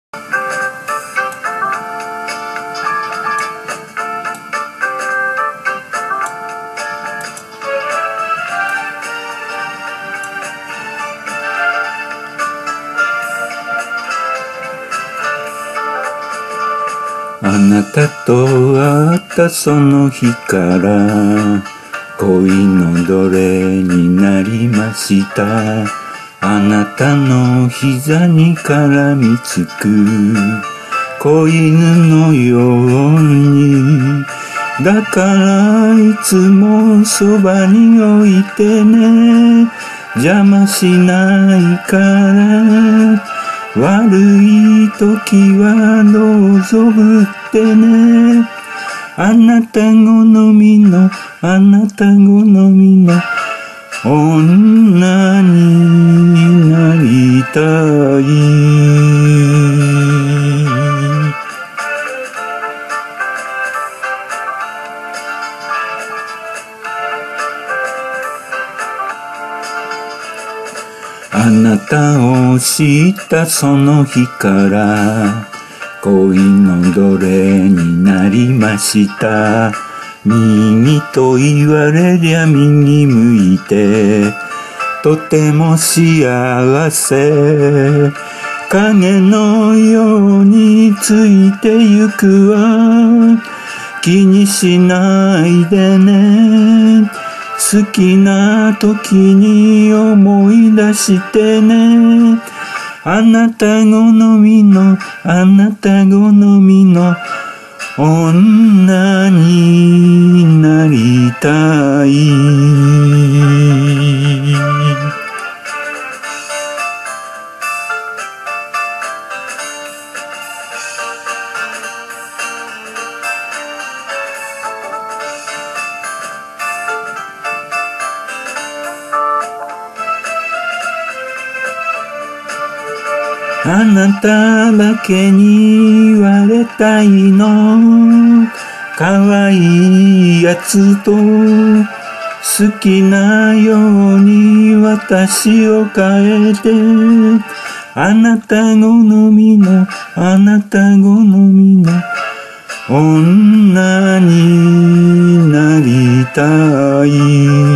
あなたと会ったその日から恋の奴隷になりました。あなたの膝に絡みつく子犬のように、だからいつもそばに置いてね、邪魔しないから、悪い時はどうぞぶってね。あなた好みの女になりたい。あなたを知ったその日から恋の奴隷になりました。右と言われりゃ右向いてとても幸せ、影のようについてゆくわ、気にしないでね、好きな時に思い出してね。あなた好みの女になりたい。あなただけに言われたいの、可愛いやつと好きなように私を変えて、あなた好みの女になりたい。